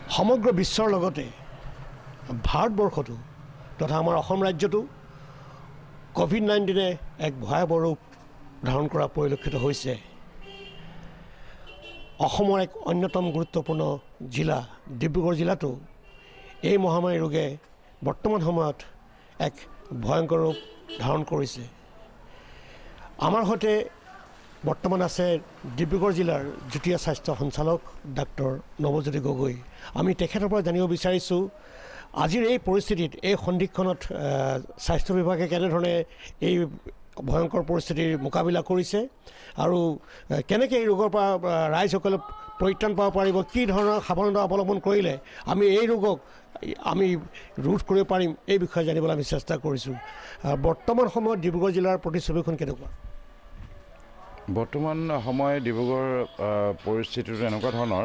সমগ্ৰ বিশ্বৰ লগতে ভাৰতবৰ্ষতো তথা আমাৰ অসম ৰাজ্যতো কোভিড-19 এক ভয়াৱহ ৰূপ ধাৰণ কৰা পৰিলক্ষিত হৈছে। অসমৰ এক অন্যতম গুৰুত্বপূৰ্ণ জিলা ডিব্ৰুগড় জিলাতো এই মহামাৰী ৰোগে বৰ্তমান সময়ত এক ভয়ংকৰ ৰূপ ধাৰণ কৰিছে। আমাৰ সৈতে বৰ্তমান আছে ডিব্ৰুগড় জিলাৰ যুটীয়া স্বাস্থ্য সঞ্চালক ডাক্তৰ নৱজ্যোতি গগৈ। আমি তেখেতৰ পৰা জানিব বিচাৰিছোঁ আজিৰ এই পৰিস্থিতিত এই সন্ধিক্ষণত স্বাস্থ্য বিভাগে কেনেধৰণে এই ভয়ংকৰ পৰিস্থিতিৰ মোকাবিলা কৰিছে আৰু কেনেকৈ এই ৰোগৰ পৰা ৰাইজসকলে পৰিত্ৰাণ পাব পাৰিব, কি ধৰণৰ সাৱধানতা অৱলম্বন কৰিলে আমি এই ৰোগক আমি ৰোধ কৰিব পাৰিম, এই বিষয়ে জানিবলৈ আমি চেষ্টা কৰিছোঁ। বৰ্তমান সময়ত ডিব্ৰুগড় জিলাৰ প্ৰতিচ্ছবিখন কেনেকুৱা? বৰ্তমান সময় ডিব্ৰুগড় পৰিস্থিতিটো এনেকুৱা ধৰণৰ,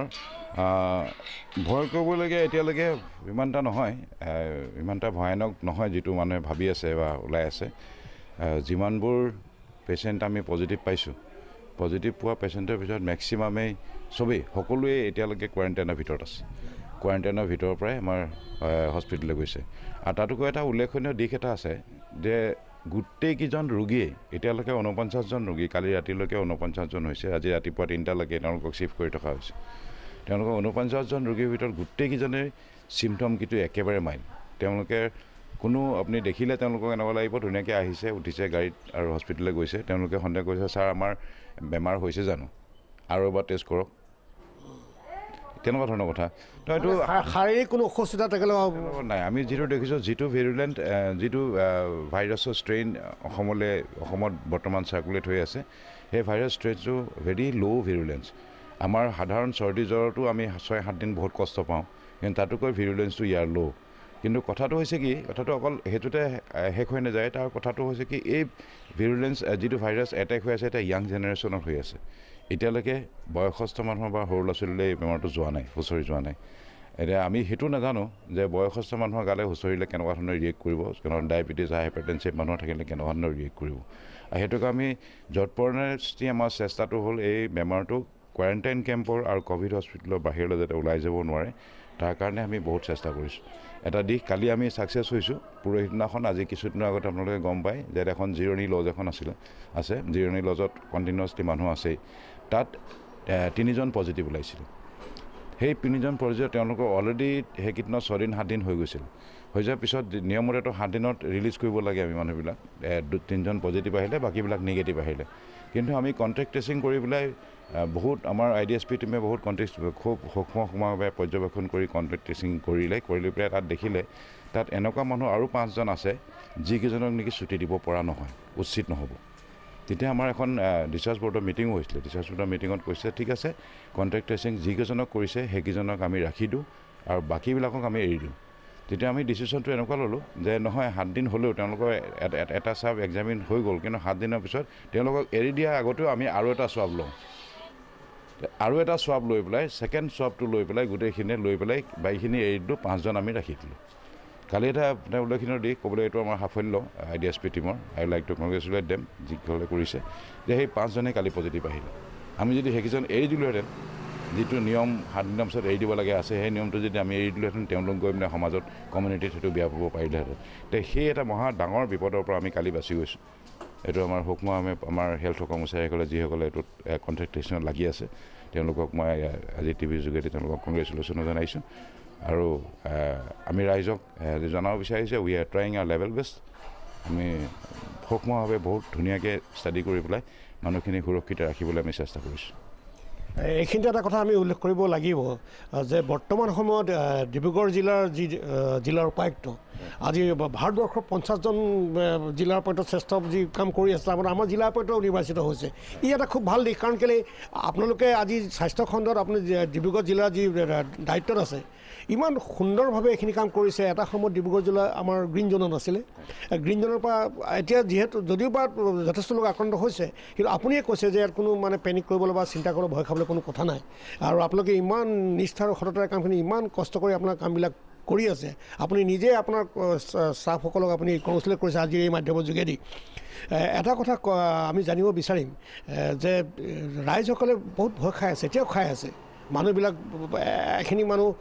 ভয় কৰিবলগীয়া এতিয়ালৈকে ইমানটা নহয়, ইমানটা ভয়ানক নহয় যিটো মানুহে ভাবি আছে বা ওলাই আছে। যিমানবোৰ পেচেণ্ট আমি পজিটিভ পাইছোঁ, পজিটিভ পোৱা পেচেণ্টৰ ভিতৰত মেক্সিমামেই সকলোৱে এতিয়ালৈকে কোৱাৰেণ্টাইনৰ ভিতৰত আছে। কোৱাৰেণ্টাইনৰ ভিতৰৰ পৰাই আমাৰ হস্পিটেললৈ গৈছে। আৰু তাতোকৈ এটা উল্লেখনীয় দিশ এটা আছে যে গোটেইকেইজন ৰোগীয়ে এতিয়ালৈকে 49জন ৰোগী, কালি ৰাতিলৈকে 49জন হৈছে, আজি ৰাতিপুৱা 3টালৈকে তেওঁলোকক শ্বিফ্ট কৰি থকা হৈছে। তেওঁলোকৰ 49জন ৰোগীৰ ভিতৰত গোটেইকেইজনেই চিমটম কিন্তু একেবাৰে মাইল্ড। তেওঁলোকে কোনো আপুনি দেখিলে তেওঁলোকক এনেকুৱা লাগিব ধুনীয়াকৈ আহিছে, উঠিছে গাড়ীত আৰু হস্পিটেললৈ গৈছে। তেওঁলোকে সন্দেহ কৰিছে, ছাৰ আমাৰ বেমাৰ হৈছে জানো, আৰু এবাৰ টেষ্ট কৰক, তেনেকুৱা ধৰণৰ কথা। তো এইটো শাৰীৰিক কোনো অসুস্থতা নাই। আমি যিটো দেখিছোঁ, যিটো ভিৰুলেণ্ট যিটো ভাইৰাছৰ ষ্ট্ৰেইন অসমত বৰ্তমান চাৰ্কুলেট হৈ আছে, সেই ভাইৰাছ ষ্ট্ৰেইনটো ভেৰি ল' ভিৰুলেঞ্চ। আমাৰ সাধাৰণ চৰ্দি জ্বৰতো আমি 6-7 দিন বহুত কষ্ট পাওঁ, কিন্তু তাতোকৈ ভিৰুলেঞ্চটো ইয়াৰ ল'। কিন্তু কথাটো হৈছে কি, কথাটো অকল সেইটোতে শেষ হৈ নাযায়। তাৰ কথাটো হৈছে কি, এই ভিৰুলেঞ্চ যিটো ভাইৰাছ এটেক হৈ আছে, এতিয়া য়াং জেনেৰেশ্যনত হৈ আছে। এতিয়ালৈকে বয়সস্থ মানুহৰ বা সৰু ল'ৰা ছোৱালীলৈ এই বেমাৰটো যোৱা নাই, হুঁচৰি যোৱা নাই। এতিয়া আমি সেইটো নাজানো যে বয়সস্থ মানুহৰ গালে হুঁচৰিলে কেনেকুৱা ধৰণৰ ৰিয়েক্ট কৰিব, কেনেকুৱা ডায়েবেটিছ হাইপাৰটেনছিভ মানুহৰ থাকিলে কেনেকুৱা ধৰণৰ ৰিয়েক্ট কৰিব। আৰু সেইটোকে আমি যৎপৰোনাস্তি আমাৰ চেষ্টাটো হ'ল এই বেমাৰটো কোৱাৰেণ্টাইন কেম্পৰ আৰু ক'ভিড হস্পিটেলৰ বাহিৰলৈ যাতে ওলাই যাব নোৱাৰে, তাৰ কাৰণে আমি বহুত চেষ্টা কৰিছোঁ। এটা দিশ কালি আমি ছাকচেছ হৈছোঁ। পৰহিদিনাখন আজি কিছুদিনৰ আগতে আপোনালোকে গম পায় যে এখন জিৰণি লজ এখন আছে, জিৰণি লজত কণ্টিনিউৱাছলি মানুহ আছেই। তাত 3জন পজিটিভ ওলাইছিল। সেই 3জন পজিটিভ তেওঁলোকৰ অলৰেডি সেইকেইদিনত 6 দিন 7 দিন হৈ গৈছিল। হৈ যোৱাৰ পিছত নিয়মতেতো 7 দিনত ৰিলিজ কৰিব লাগে আমি মানুহবিলাক। 3জন পজিটিভ আহিলে, বাকীবিলাক নিগেটিভ আহিলে। কিন্তু আমি কণ্টেক্ট ট্ৰেচিং কৰি পেলাই বহুত আমাৰ IDSP টিমে বহুত খুব সূক্ষ্মভাৱে পৰ্যবেক্ষণ কৰি কণ্টেক্ট ট্ৰেচিং কৰি পেলাই তাত দেখিলে তাত এনেকুৱা মানুহ আৰু 5জন আছে যিকেইজনক নেকি ছুটি দিব পৰা নহয়, উচিত নহ'ব। তেতিয়া আমাৰ এখন ডিচাৰ্জ বৰ্ডৰ মিটিঙো হৈছিলে। ডিচাৰ্জ বৰ্ডৰ মিটিঙত কৈছে ঠিক আছে, কণ্টেক্ট ট্ৰেচিং যিকেইজনক কৰিছে সেইকেইজনক আমি ৰাখি দিওঁ আৰু বাকীবিলাকক আমি এৰি দিওঁ। তেতিয়া আমি ডিচিশ্যনটো এনেকুৱা ল'লোঁ যে নহয়, 7 দিন হ'লেও তেওঁলোকৰ এটা চাব এক্সামিন হৈ গ'ল, কিন্তু 7 দিনৰ পিছত তেওঁলোকক এৰি দিয়াৰ আগতেও আমি আৰু এটা স্বাব লওঁ। আৰু এটা স্বাব লৈ পেলাই ছেকেণ্ড স্বাবটো লৈ পেলাই গোটেইখিনিয়ে লৈ পেলাই বাকীখিনি এৰি দিলোঁ, 5জন আমি ৰাখি দিলোঁ। কালি এটা উল্লেখনীয় দিশ ক'বলৈ, এইটো আমাৰ সাফল্য IDSP টিমৰ। I like to congratulate them, যিসকলে কৰিছে, যে সেই 5জনেই কালি পজিটিভ আহিলে। আমি যদি সেইকেইজন এৰি দিলোঁহেঁতেন, যিটো নিয়ম 7 দিনৰ পিছত এৰি দিব লাগে আছে, সেই নিয়মটো যদি আমি এৰি দিলোঁহেঁতেন, তেওঁলোক গৈ মানে সমাজত কমিউনিটিত সেইটো বেয়া পাব পাৰিলেহেঁতেন। তে সেই এটা মহা ডাঙৰ বিপদৰ পৰা আমি কালি বাচি গৈছোঁ। এইটো আমাৰ সূক্ষ্মভাৱে আমাৰ হেল্থৰ কৰ্মচাৰীসকলে যিসকলে এইটোত কণ্টেক্ট ট্ৰেচিঙত লাগি আছে, তেওঁলোকক মই আজি টিভিৰ যোগেদি তেওঁলোকক কংগ্ৰেচুলেশ্যনো জনাইছোঁ। আৰু আমি ৰাইজক জনাব বিচাৰিছোঁ, we are trying our level best. আমি সূক্ষ্মভাৱে বহুত ধুনীয়াকৈ ষ্টাডি কৰি পেলাই মানুহখিনি সুৰক্ষিত ৰাখিবলৈ আমি চেষ্টা কৰিছোঁ। এইখিনিতে এটা কথা আমি উল্লেখ কৰিব লাগিব যে বৰ্তমান সময়ত ডিব্ৰুগড় জিলাৰ উপায়ুক্ত আজি ভাৰতবৰ্ষৰ 50জন জিলাৰ উপায়ুক্ত শ্ৰেষ্ঠ যি কাম কৰি আছে, তাৰমানে আমাৰ জিলা উপায়ুক্তও নিৰ্বাচিত হৈছে। ই এটা খুব ভাল দিশ, কাৰণ কেলৈ আপোনালোকে আজি স্বাস্থ্য খণ্ডত আপুনি ডিব্ৰুগড় জিলাৰ যি দায়িত্বত আছে, ইমান সুন্দৰভাৱে এইখিনি কাম কৰিছে। এটা সময়ত ডিব্ৰুগড় জিলা আমাৰ গ্ৰীণ জ'নত আছিলে। গ্ৰীণ জ'নৰ পৰা এতিয়া যিহেতু যদিও বা যথেষ্ট লোক আক্ৰান্ত হৈছে, কিন্তু আপুনিয়ে কৈছে যে ইয়াত কোনো মানে পেনিক কৰিবলৈ বা চিন্তা কৰিবলৈ ভয় খাবলৈ কোনো কথা নাই। আৰু আপোনালোকে ইমান নিষ্ঠা আৰু সততাৰে কামখিনি ইমান কষ্ট কৰি আপোনাৰ কামবিলাক কৰি আছে। আপুনি নিজে আপোনাৰ ষ্টাফসকলক আপুনি কংগ্ৰেচুলেট কৰিছে আজিৰ এই মাধ্যমৰ যোগেদি। এটা কথা আমি জানিব বিচাৰিম যে ৰাইজসকলে বহুত ভয় খাই আছে, এতিয়াও খাই আছে। মানুহবিলাক এখিনি মানুহ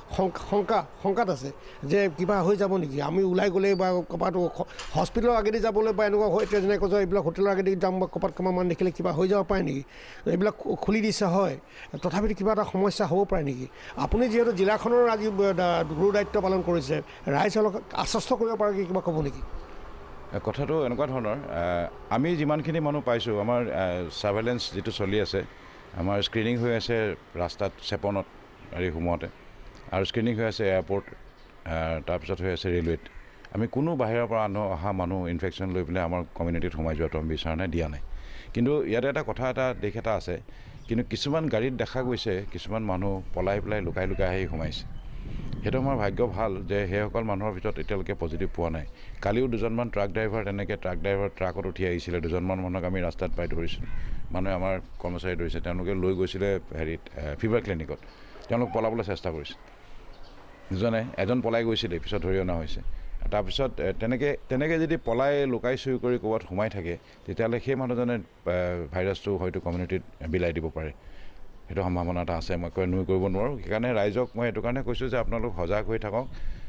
শংকাত আছে যে কিবা হৈ যাব নেকি, আমি ওলাই গ'লে বা ক'ৰবাত হস্পিটেলৰ আগেদি যাবলৈ বা এনেকুৱা হয় এতিয়া যেনেকৈ কয় এইবিলাক হোটেলৰ আগেদি যাম বা ক'ৰবাত কামান দেখিলে কিবা হৈ যাব পাৰে নেকি, এইবিলাক খুলি দিছে হয়, তথাপিতো কিবা এটা সমস্যা হ'ব পাৰে নেকি? আপুনি যিহেতু জিলাখনৰ আজি গুৰু দায়িত্ব পালন কৰিছে, ৰাইজক আশ্বস্ত কৰিব পাৰে কি কিবা ক'ব নেকি? কথাটো এনেকুৱা ধৰণৰ, আমি যিমানখিনি মানুহ পাইছোঁ, আমাৰ ছাৰ্ভেইলেঞ্চ যিটো চলি আছে, আমাৰ স্ক্ৰিনিং হৈ আছে ৰাস্তাত চেপনত গাড়ী সোমোৱাওঁতে, আৰু স্ক্ৰিনিং হৈ আছে এয়াৰপৰ্ট, তাৰপিছত হৈ আছে ৰেলৱেত। আমি কোনো বাহিৰৰ পৰা অহা মানুহ ইনফেকশ্যন লৈ পেলাই আমাৰ কমিউনিটিত সোমাই যোৱাটো আমি বিচৰা নাই, দিয়া নাই। কিন্তু ইয়াতে এটা দিশ এটা আছে, কিন্তু কিছুমান গাড়ীত দেখা গৈছে কিছুমান মানুহ পলাই পেলাই লুকাই আহি সোমাইছে। সেইটো আমাৰ ভাগ্য ভাল যে সেইসকল মানুহৰ ভিতৰত এতিয়ালৈকে পজিটিভ পোৱা নাই। কালিও দুজনমান ট্ৰাক ড্ৰাইভাৰ ট্ৰাকত উঠি আহিছিলে, দুজনমান মানুহক আমি ৰাস্তাত পাই ধৰিছিলোঁ, মানুহে আমাৰ কৰ্মচাৰী ধৰিছে, তেওঁলোকে লৈ গৈছিলে হেৰিত ফিভাৰ ক্লিনিকত, তেওঁলোক পলাবলৈ চেষ্টা কৰিছে। এজন পলাই গৈছিলে, পিছত ধৰি অনা হৈছে। তাৰপিছত তেনেকৈ যদি পলাই লুকাই চুৰি কৰি ক'ৰবাত সোমাই থাকে, তেতিয়াহ'লে সেই মানুহজনে ভাইৰাছটো হয়তো কমিউনিটিত বিলাই দিব পাৰে, সেইটো সম্ভাৱনা এটা আছে, মই নুই কৰিব নোৱাৰোঁ। সেইকাৰণে ৰাইজক মই এইটো কাৰণে কৈছোঁ যে আপোনালোক সজাগ হৈ থাকক।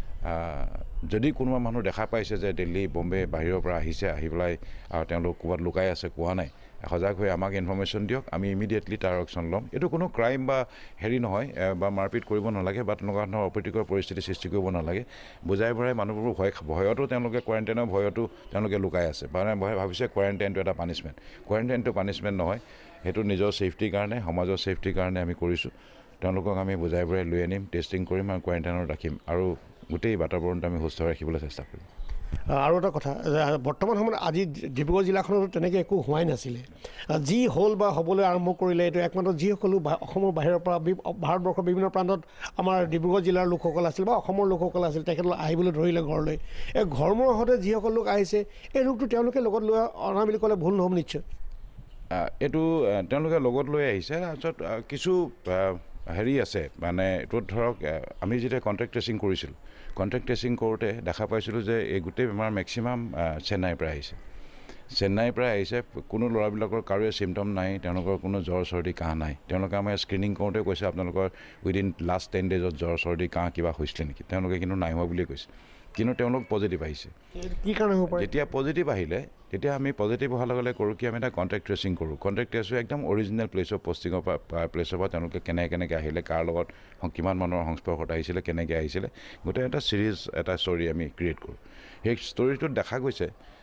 যদি কোনোবা মানুহ দেখা পাইছে যে দিল্লী বম্বে বাহিৰৰ পৰা আহিছে, আহি পেলাই আৰু তেওঁলোক ক'ৰবাত লুকাই আছে, কোৱা নাই, সজাগ হৈ আমাক ইনফৰ্মেশ্যন দিয়ক, আমি ইমিডিয়েটলি তাৰ একশ্যন ল'ম। এইটো কোনো ক্ৰাইম বা হেৰি নহয়, বা মাৰপিট কৰিব নালাগে বা তেনেকুৱা ধৰণৰ অপ্ৰীতিকৰ পৰিস্থিতি সৃষ্টি কৰিব নালাগে। বুজাই বঢ়াই মানুহবোৰ ভয়তো তেওঁলোকে কোৱাৰেণ্টাইনৰ ভয়তো তেওঁলোকে লুকাই আছে, ভাবিছে কোৱাৰেণ্টাইনটো এটা পানিছমেণ্ট। কোৱাৰেণ্টাইনটো পানিছমেণ্ট নহয়, সেইটো নিজৰ ছেফটিৰ কাৰণে, সমাজৰ ছেফটিৰ কাৰণে আমি কৰিছোঁ। তেওঁলোকক আমি বুজাই বঢ়াই লৈ আনিম, টেষ্টিং কৰিম আৰু কোৱাৰেণ্টাইনত ৰাখিম, আৰু গোটেই বাতাবৰণটো আমি সুস্থ ৰাখিবলৈ চেষ্টা কৰিম। আৰু এটা কথা, বৰ্তমান সময়ত আজি ডিব্ৰুগড় জিলাখনত তেনেকৈ একো হোৱাই নাছিলে, যি হ'ল বা হ'বলৈ আৰম্ভ কৰিলে এইটো একমাত্ৰ যিসকলো অসমৰ বাহিৰৰ পৰা ভাৰতবৰ্ষৰ বিভিন্ন প্ৰান্তত আমাৰ ডিব্ৰুগড় জিলাৰ লোকসকল আছিল বা অসমৰ লোকসকল আছিল, তেখেতলোক আহিবলৈ ধৰিলে ঘৰলৈ। এই ঘৰমূৰৰ সৈতে যিসকল লোক আহিছে, এই ৰোগটো তেওঁলোকে লগত লৈ অনা বুলি ক'লে ভুল নহ'ব নিশ্চয়। এইটো তেওঁলোকে লগত লৈ আহিছে। তাৰপিছত কিছু হেৰি আছে, মানে এইটোত ধৰক আমি যেতিয়া কণ্টেক্ট ট্ৰেচিং কৰিছিলোঁ, কণ্টেক্ট ট্ৰেচিং কৰোঁতে দেখা পাইছিলোঁ যে এই গোটেই বেমাৰ মেক্সিমাম চেন্নাইৰ পৰা আহিছে। কোনো ল'ৰাবিলাকৰ কাৰোৱে চিমটম নাই, তেওঁলোকৰ কোনো জ্বৰ চৰ্দি কাহ নাই। তেওঁলোকে আমাৰ স্ক্ৰিনিং কৰোঁতে কৈছে আপোনালোকৰ উইদিন লাষ্ট 10 ডেজত জ্বৰ চৰ্দি কাহ কিবা হৈছিলে নেকি, তেওঁলোকে কিন্তু নাই হোৱা বুলিয়ে কৈছে। কিন্তু তেওঁলোক পজিটিভ আহিছে। কি কাৰণে হ'ব পাৰে? যেতিয়া পজিটিভ আহিলে, তেতিয়া আমি পজিটিভ হোৱাৰ লগে লগে কৰোঁ কি, আমি এটা কণ্টেক্ট ট্ৰেচিং কৰোঁ। কণ্টেক্ট ট্ৰেচিং একদম অৰিজিনেল পষ্টিঙৰ পৰা তেওঁলোকে কেনেকৈ আহিলে, কাৰ লগত কিমান মানুহৰ সংস্পৰ্শত আহিছিলে, কেনেকৈ আহিছিলে, গোটেই এটা ষ্টৰি আমি ক্ৰিয়েট কৰোঁ। সেই ষ্টৰিটোত দেখা গৈছে,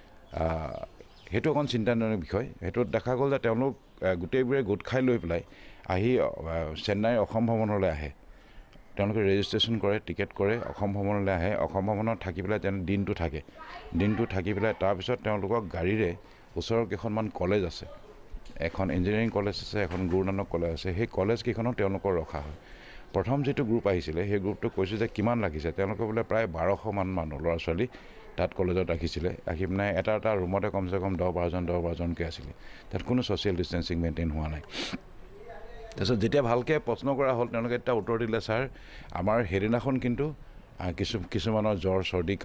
সেইটো অকণ চিন্তাজনক বিষয়। সেইটোত দেখা গ'ল যে তেওঁলোক গোটেইবোৰে গোট খাই লৈ পেলাই আহি চেন্নাইৰ অসম ভ্ৰমণলৈ আহে। তেওঁলোকে ৰেজিষ্ট্ৰেশ্যন কৰে, টিকেট কৰে, অসম ভ্ৰমণলৈ আহে। অসম ভ্ৰমণত থাকি পেলাই দিনটো থাকি পেলাই তাৰপিছত তেওঁলোকক গাড়ীৰে ওচৰৰ কেইখনমান কলেজ আছে, এখন ইঞ্জিনিয়াৰিং কলেজ আছে, এখন গুৰু নানক কলেজ আছে, সেই কলেজকেইখনত তেওঁলোকৰ ৰখা হয়। প্ৰথম যিটো গ্ৰুপ আহিছিলে, সেই গ্ৰুপটোক কৈছোঁ যে কিমান লাগিছে, তেওঁলোকে বোলে প্ৰায় 1200মান মানুহ ল'ৰা ছোৱালী তাত কলেজত ৰাখিছিলে। ৰাখি পিনে এটা ৰুমতে কমচে কম 10-12জনকৈ আছিলে। তাত কোনো ছ'চিয়েল ডিষ্টেঞ্চিং মেইনটেইন হোৱা নাই। তাৰপিছত যেতিয়া ভালকৈ প্ৰশ্ন কৰা হ'ল, তেওঁলোকে এতিয়া উত্তৰ দিলে, ছাৰ আমাৰ সেইদিনাখন কিন্তু কিছুমানৰ জ্বৰ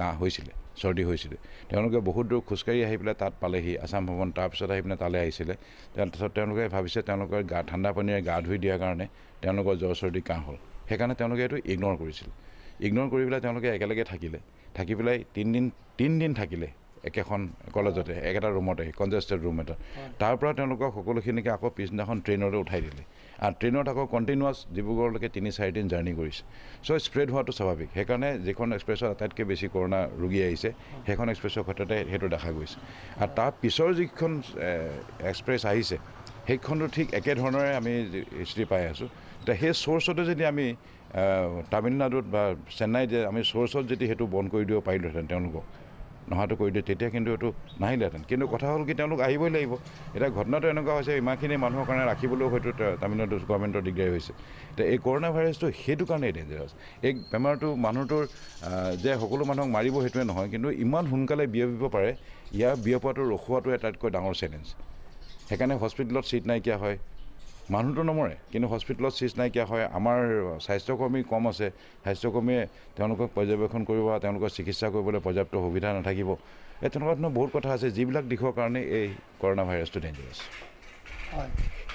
চৰ্দি হৈছিলে। তেওঁলোকে বহুত দূৰ খোজকাঢ়ি আহি পেলাই তাত পালেহি আছাম ভৱন, তাৰপিছত আহি পিনে তালৈ আহিছিলে। তাৰপিছত তেওঁলোকে ভাবিছে তেওঁলোকৰ ঠাণ্ডা পানীৰে গা ধুই দিয়াৰ কাৰণে তেওঁলোকৰ জ্বৰ চৰ্দি কাহ হ'ল। সেইকাৰণে তেওঁলোকে এইটো ইগন'ৰ কৰিছিল। ইগন'ৰ কৰি পেলাই তেওঁলোকে একেলগে থাকি পেলাই 3 দিন থাকিলে একেখন কলেজতে, একেটা ৰুমতে, কনজেষ্টেড ৰুম এটা। তাৰ পৰা তেওঁলোকক সকলোখিনিকে আকৌ পিছদিনাখন ট্ৰেইনলৈ উঠাই দিলে, আৰু ট্ৰেইনত আকৌ কণ্টিনিউৱাছ ডিব্ৰুগড়লৈকে 3-4 দিন জাৰ্ণি কৰিছে। চ' স্প্ৰেড হোৱাটো স্বাভাৱিক। সেইকাৰণে যিখন এক্সপ্ৰেছত আটাইতকৈ বেছি কৰোণা ৰোগী আহিছে, সেইখন এক্সপ্ৰেছৰ ক্ষেত্ৰতে সেইটো দেখা গৈছে। আৰু তাৰ পিছৰ যিখন এক্সপ্ৰেছ আহিছে, সেইখনো ঠিক একেধৰণৰে আমি হিষ্ট্ৰী পাই আছোঁ। এতিয়া সেই চ'ৰ্চতে যদি আমি তামিলনাডুত বা চেন্নাইত আমি চ'ৰ্চত যদি সেইটো বন্ধ কৰি দিব পাৰিলোহেঁতেন, তেওঁলোকক নহাটো কৰি দিয়ে, তেতিয়া কিন্তু এইটো নাহিলেহেঁতেন। কিন্তু কথা হ'ল কি, তেওঁলোক আহিবই লাগিব। এতিয়া ঘটনাটো এনেকুৱা হৈছে, ইমানখিনি মানুহৰ কাৰণে ৰাখিবলৈও হয়তো তামিলনাডু গভৰ্ণমেণ্টৰ দিগদাৰী হৈছে। এতিয়া এই কৰোণা ভাইৰাছটো সেইটো কাৰণেই ডেঞ্জাৰাছ। এই বেমাৰটো মানুহটোৰ যে সকলো মানুহক মাৰিব সেইটোৱে নহয়, কিন্তু ইমান সোনকালে বিয়পিব পাৰে, ইয়াৰ বিয়পাটো ৰখোৱাটো আটাইতকৈ ডাঙৰ চেলেঞ্জ। সেইকাৰণে হস্পিটেলত ছিট নাইকিয়া হয়, মানুহটো নমৰে, কিন্তু হস্পিটেলত ছিট নাইকিয়া হয়। আমাৰ স্বাস্থ্যকৰ্মী কম আছে, স্বাস্থ্যকৰ্মীয়ে তেওঁলোকক পৰ্যবেক্ষণ কৰিব, তেওঁলোকৰ চিকিৎসা কৰিবলৈ পৰ্যাপ্ত সুবিধা নাথাকিব। এই তেনেকুৱা ধৰণৰ বহুত কথা আছে, যিবিলাক দিশৰ কাৰণে এই কৰোণা ভাইৰাছটো ডেঞ্জাৰাছ। হয়,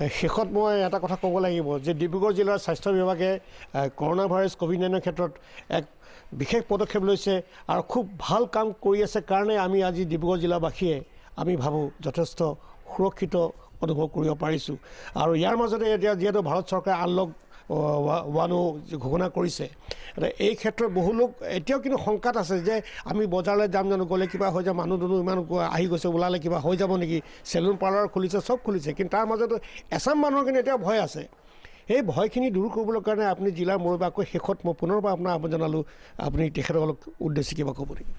শেষত মই এটা কথা ক'ব লাগিব যে ডিব্ৰুগড় জিলাৰ স্বাস্থ্য বিভাগে কৰোণা ভাইৰাছ কোভিড-19 ক্ষেত্ৰত এক বিশেষ পদক্ষেপ লৈছে আৰু খুব ভাল কাম কৰি আছে কাৰণে আমি আজি ডিব্ৰুগড় জিলাবাসীয়ে আমি ভাবোঁ যথেষ্ট সুৰক্ষিত অনুভৱ কৰিব পাৰিছোঁ আৰু ইয়াৰ মাজতে এতিয়া যিহেতু ভাৰত চৰকাৰে আনলক 1 ঘোষণা কৰিছে এই ক্ষেত্ৰত বহু লোক এতিয়াও কিন্তু শংকাত আছে যে আমি বজাৰলৈ যাম জানো গ'লে কিবা হৈ যায় মানুহ দুনুহ ইমান আহি গৈছে ওলালে কিবা হৈ যাব নেকি চেলুন পাৰ্লাৰ খুলিছে চব খুলিছে কিন্তু তাৰ মাজতো এছাম মানুহৰ কিন্তু এতিয়া ভয় আছে এই ভয়খিনি দূৰ কৰিবলৈ কাৰণে আপুনি জিলাৰ মুৰব্বী আকৌ শেষত মই পুনৰবাৰ আপোনাৰ আহ্বান জনালোঁ আপুনি তেখেতসকলক উদ্দেশ্যি কিবা ক'ব নেকি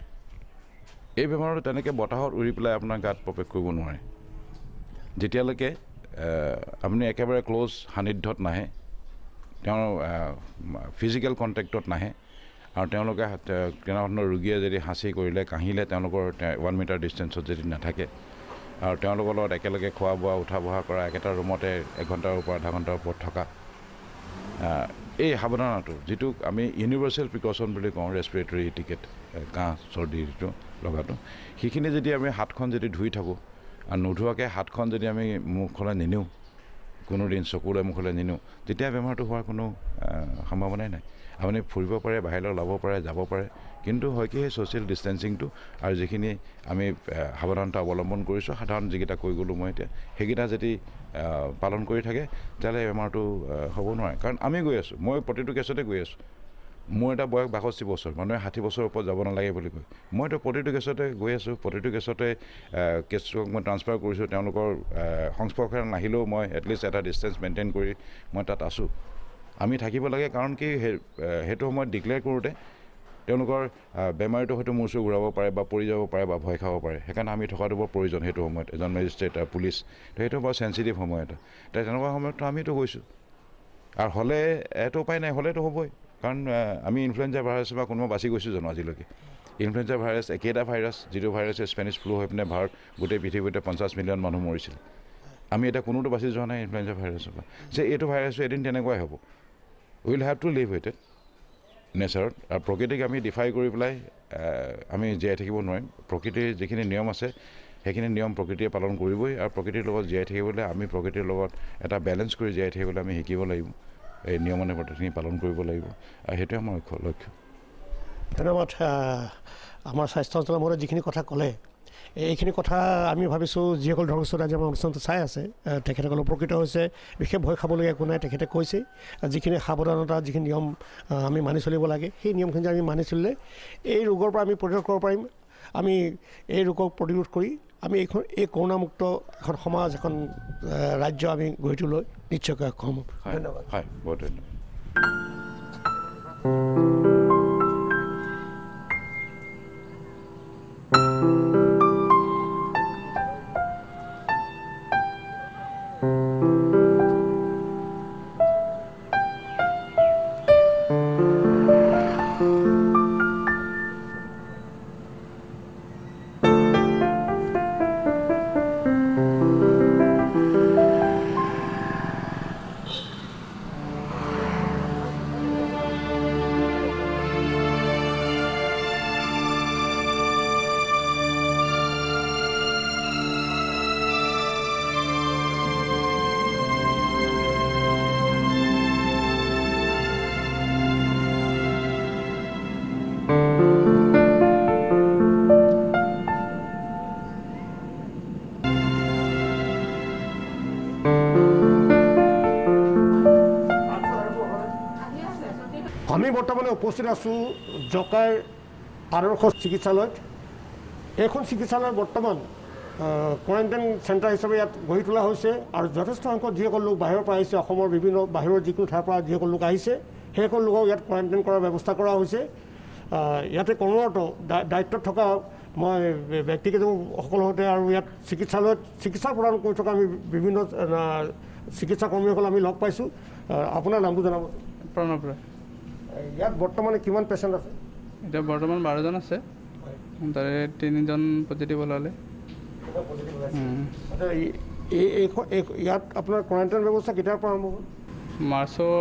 এই বেমাৰটো তেনেকৈ বতাহত উৰি পেলাই আপোনাৰ গাত প্ৰৱেশ কৰিব নোৱাৰে যেতিয়ালৈকে আপুনি একেবাৰে ক্ল'জ সান্নিধ্যত নাহে তেওঁৰ ফিজিকেল কণ্টেক্টত নাহে আৰু তেওঁলোকে কেনেধৰণৰ ৰোগীয়ে যদি সাঁচি কৰিলে কাহিলে তেওঁলোকৰ 1 মিটাৰ ডিষ্টেঞ্চত যদি নাথাকে আৰু তেওঁলোকৰ লগত একেলগে খোৱা বোৱা উঠা বহা কৰা একেটা ৰুমতে 1 ঘণ্টাৰ ওপৰত আধা ঘণ্টাৰ ওপৰত থকা এই সাৱধানতাটো যিটো আমি ইউনিভাৰ্চেল প্ৰিকশ্যন বুলি কওঁ ৰেছপিৰেটৰী টিকেট কাহ চৰ্দিটো লগাটো সেইখিনি যদি আমি হাতখন যদি ধুই থাকোঁ আৰু নোধোৱাকৈ হাতখন যদি আমি মুখলৈ নিনিওঁ কোনো দিন চকুৰে মুখলৈ নিনিওঁ তেতিয়া বেমাৰটো হোৱাৰ কোনো সম্ভাৱনাই নাই আপুনি ফুৰিব পাৰে বাহিৰলৈ ওলাব পাৰে যাব পাৰে কিন্তু হয় কি সেই ছ'চিয়েল ডিষ্টেঞ্চিংটো আৰু যিখিনি আমি সাৱধানতা অৱলম্বন কৰিছোঁ সাধাৰণ যিকেইটা কৈ গ'লোঁ মই এতিয়া সেইকেইটা যদি পালন কৰি থাকে তেতিয়াহ'লে বেমাৰটো হ'ব নোৱাৰে কাৰণ আমি গৈ আছোঁ মই প্ৰতিটো কেছতে গৈ আছোঁ মোৰ এটা বয়স 62 বছৰ মানুহে 60 বছৰৰ ওপৰত যাব নালাগে বুলি কয় মইতো প্ৰতিটো কেছতে গৈ আছোঁ প্ৰতিটো কেছতে কেছক মই ট্ৰান্সফাৰ কৰিছোঁ তেওঁলোকৰ সংস্পৰ্শে নাহিলেও মই এটলিষ্ট এটা ডিষ্টেঞ্চ মেইনটেইন কৰি মই তাত আছোঁ আমি থাকিব লাগে কাৰণ কি সেইটো সময়ত ডিক্লেয়াৰ কৰোঁতে তেওঁলোকৰ বেমাৰীটো হয়তো মূৰ চুৰ ঘূৰাব পাৰে বা পৰি যাব পাৰে বা ভয় খাব পাৰে সেইকাৰণে আমি থকাটো বৰ প্ৰয়োজন সেইটো সময়ত এজন মেজিষ্ট্ৰেট পুলিচ তো সেইটো বৰ চেঞ্চিটিভ সময় এটা তেনেকুৱা সময়ততো আমিতো গৈছোঁ আৰু হ'লে এইটো উপায় নাই হ'লেতো হ'বই কাৰণ আমি ইনফ্লুৱেঞ্জা ভাইৰাছৰ পৰা কোনোবা বাচি গৈছোঁ জানো আজিলৈকে ইনফ্লুৱেঞ্জা ভাইৰাছ একেটা ভাইৰাছ যিটো ভাইৰাছে স্পেনিছ ফ্লু হৈ পিনে গোটেই পৃথিৱীতে 50 মিলিয়ন মানুহ মৰিছিল আমি এতিয়া কোনোতো বাচি যোৱা নাই ইনফ্লুৱেঞ্জা ভাইৰাছৰ পৰা যে এইটো ভাইৰাছটো এদিন তেনেকুৱাই হ'ব will have to live with it নেচাৰত আৰু প্ৰকৃতিক আমি ডিফাই কৰি পেলাই আমি জীয়াই থাকিব নোৱাৰিম প্ৰকৃতিৰ যিখিনি নিয়ম আছে সেইখিনি নিয়ম প্ৰকৃতিয়ে পালন কৰিবই আৰু প্ৰকৃতিৰ লগত জীয়াই থাকিবলৈ আমি প্ৰকৃতিৰ লগত এটা বেলেঞ্চ কৰি জীয়াই থাকিবলৈ আমি শিকিব লাগিব এই নিয়মানুৱৰ্তিখিনি পালন কৰিব লাগিব আৰু সেইটোৱে আমাৰ লক্ষ্য ধন্যবাদ আমাৰ স্বাস্থ্য অঞ্চলৰ মতে যিখিনি কথা ক'লে এইখিনি কথা আমি ভাবিছোঁ যিসকল দৰ্শক আজি আমাৰ অনুষ্ঠানটো চাই আছে তেখেতসকল উপকৃত হৈছে বিশেষ ভয় খাবলগীয়া একো নাই তেখেতে কৈছে যিখিনি সাৱধানতা যিখিনি নিয়ম আমি মানি চলিব লাগে সেই নিয়মখিনি আমি মানি চলিলে এই ৰোগৰ পৰা আমি প্ৰতিৰোধ কৰিব পাৰিম আমি এই ৰোগক প্ৰতিৰোধ কৰি আমি এই কৰোণামুক্ত এখন সমাজ এখন ৰাজ্য আমি গঢ়ি তুলিবলৈ নিশ্চয়কৈ সক্ষম হ'ম ধন্যবাদ হয় বহুত ধন্যবাদ আমি বৰ্তমানে উপস্থিত আছোঁ জকাইৰ আদৰ্শ চিকিৎসালয়ত এইখন চিকিৎসালয় বৰ্তমান কোৱাৰেণ্টাইন চেণ্টাৰ হিচাপে ইয়াত গঢ়ি তোলা হৈছে আৰু যথেষ্ট সংখ্যক যিসকল লোক বাহিৰৰ পৰা আহিছে অসমৰ বিভিন্ন বাহিৰৰ যিকোনো ঠাইৰ পৰা যিসকল লোক আহিছে সেইসকল লোকক ইয়াত কোৱাৰেণ্টাইন কৰাৰ ব্যৱস্থা কৰা হৈছে ইয়াতে কৰ্মৰত দায়িত্বত থকা মই ব্যক্তিকেইজনসকলৰ সৈতে আৰু ইয়াত চিকিৎসালয়ত চিকিৎসা প্ৰদান কৰি থকা আমি বিভিন্ন চিকিৎসা কৰ্মীসকল আমি লগ পাইছোঁ আপোনাৰ নামটো জনাব প্ৰণৱ ৰায় ইয়াত বৰ্তমানে কিমান পেচেণ্ট আছে এতিয়া বৰ্তমান 12জন আছে তাৰে 3জন পজিটিভ ওলালে ইয়াত আপোনাৰ কোৱাৰেণ্টাইন ব্যৱস্থা কেতিয়াৰ পৰা আৰম্ভ হ'ল মাৰ্চৰ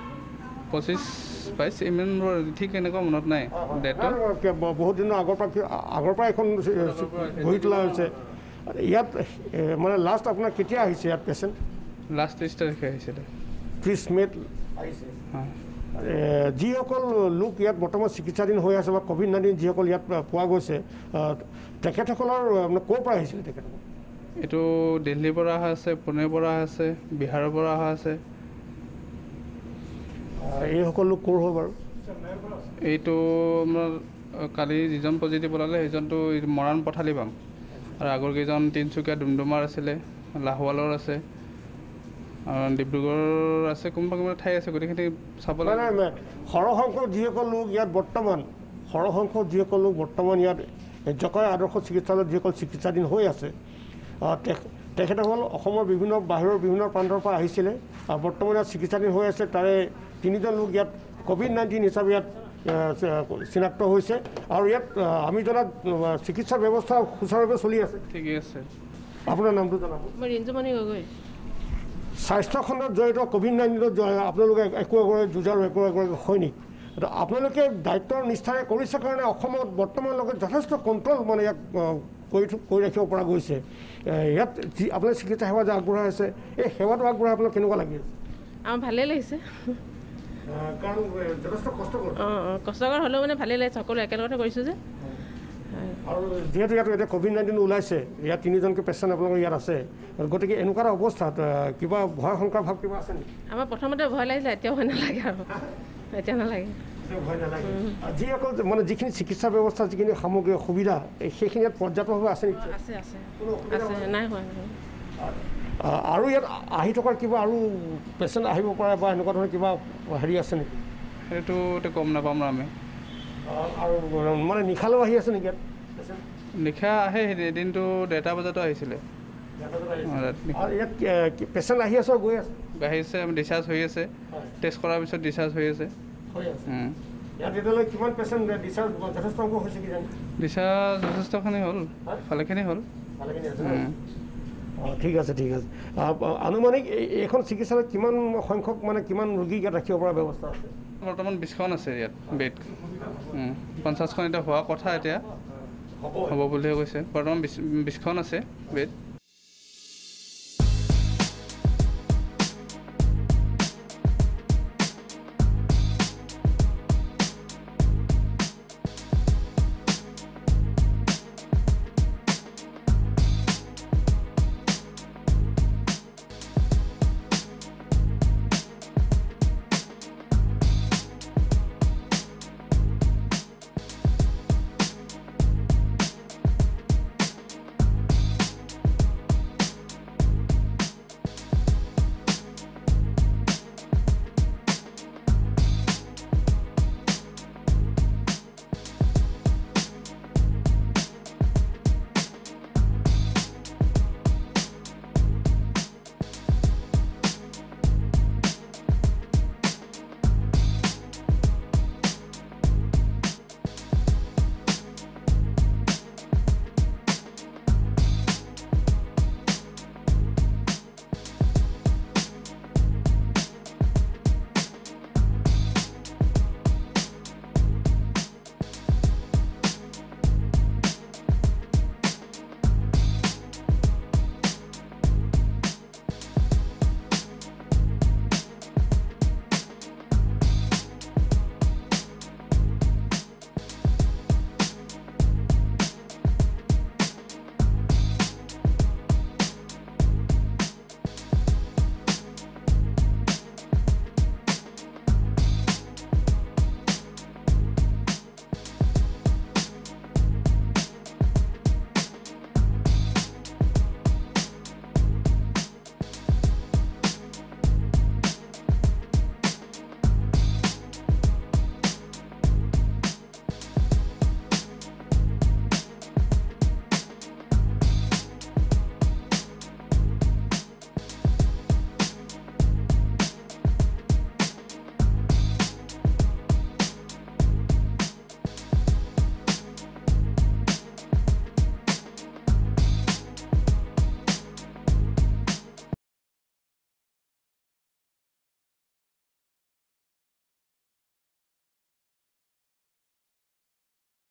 25-22 ইমান ঠিক এনেকুৱা মনত নাই ডেটটো বহুত দিনৰ আগৰ পৰা এখন গঢ়ি তোলা হৈছে ইয়াত মানে লাষ্ট আপোনাৰ কেতিয়া আহিছে ইয়াত পেচেণ্ট লাষ্ট 30 তাৰিখে আহিছিলে 30 মে'ত আহিছে হয় যিসকল লোক ইয়াত বৰ্তমান চিকিৎসাধীন হৈ আছে বা COVID-19 যিসকল ইয়াত পোৱা গৈছে তেখেতসকলৰ ক'ৰ পৰা আহিছিলে তেখেতসকল এইটো দিল্লীৰ পৰা অহা আছে পুনেৰ পৰা অহা আছে বিহাৰৰ পৰা অহা আছে এইসকল লোক ক'ৰ হয় বাৰু এইটো আমাৰ কালি যিজন পজিটিভ ওলালে সেইজনটো মৰাণ পঠালি পাম আৰু আগৰ কেইজন তিনিচুকীয়া ডুমডুমাৰ আছিলে লাহোৱালৰ আছে আৰু ডিব্ৰুগড়ৰ আছে কোনোবা কোনোবা ঠাই আছে গোটেইখিনি চাব লাগে সৰহসংখ্যক যিসকল লোক ইয়াত বৰ্তমান ইয়াত জকাই আদৰ্শ চিকিৎসালয়ত যিসকল চিকিৎসাধীন হৈ আছে তেখেতসকল অসমৰ বাহিৰৰ বিভিন্ন প্ৰান্তৰ পৰা আহিছিলে আৰু বৰ্তমান ইয়াত চিকিৎসাধীন হৈ আছে তাৰে 3জন লোক ইয়াত COVID-19 হিচাপে ইয়াত চিনাক্ত হৈছে আৰু ইয়াত আমি জনাত চিকিৎসা ব্যৱস্থা সুচাৰুৰূপে চলি আছে ঠিকেই আছে আপোনাৰ নামটো জনাব মই ৰিঞ্জুমণি গগৈ স্বাস্থ্য খণ্ডত জড়িত COVID-19ত আপোনালোকে একো যুঁজাৰু একো সৈনিক আপোনালোকে দায়িত্বৰ নিষ্ঠাৰে কৰিছে কাৰণে অসমত বৰ্তমানলৈকে যথেষ্ট কণ্ট্ৰল মানে ইয়াক কৰি ৰাখিব পৰা গৈছে ইয়াত যি আপোনালোকে চিকিৎসা সেৱা যে আগবঢ়াই আছে এই সেৱাটো আগবঢ়াই আপোনাক কেনেকুৱা লাগি আছে আমাৰ ভালেই লাগিছে কাৰণ যথেষ্ট কষ্টকৰ কষ্টকৰ হ'লেও মানে ভালেই লাগিছে সকলো একেলগতে কৰিছোঁ যে আৰু যিহেতু ইয়াত এতিয়া COVID-19 ওলাইছে ইয়াত 3জনকৈ পেচেণ্ট আপোনালোকৰ ইয়াত আছে গতিকে এনেকুৱা এটা অৱস্থাত কিবা ভয় শংকাৰ ভাৱ কিবা আছে নেকি আমাৰ প্ৰথমতে ভয় লাগিছিলে এতিয়াও ভয় নালাগে আৰু এতিয়া নালাগে ভয় নালাগে যিসকল মানে যিখিনি চিকিৎসা ব্যৱস্থা যিখিনি সামগ্ৰী সুবিধা সেইখিনি ইয়াত পৰ্যাপ্তভাৱে আছে নেকি আছে নাই হোৱা আৰু ইয়াত আহি থকাৰ কিবা আৰু পেচেণ্ট আহিব পাৰে বা এনেকুৱা ধৰণৰ কিবা হেৰি আছে নেকি সেইটো এতিয়া গম নাপাম আমি আৰু মানে নিশালেও আহি আছে নেকি ইয়াত নিশা আহে এদিনটো 1:30 বজাতো আহিছিলে আৰু ইয়াত পেচেণ্ট আহি আছে গৈ আছে আহিছে ডিচাৰ্জ হৈ আছে টেষ্ট কৰাৰ পিছত ডিচাৰ্জ হৈ আছে ইয়াত এতিয়ালৈ কিমান পেচেণ্ট ডিচাৰ্জ যথেষ্ট অংক হৈছে কি জানি ডিচাৰ্জ যথেষ্টখিনি হ'ল ভালেখিনি হ'ল ঠিক আছে আনুমানিক এইখন চিকিৎসালয়ত কিমান সংখ্যক মানে কিমান ৰোগী ইয়াত ৰাখিব পৰা ব্যৱস্থা আছে বৰ্তমান 20খন আছে ইয়াত বেড 50খন এতিয়া হোৱা কথা এতিয়া হ'ব বুলিহে কৈছে বৰ্তমান 20খন আছে বেড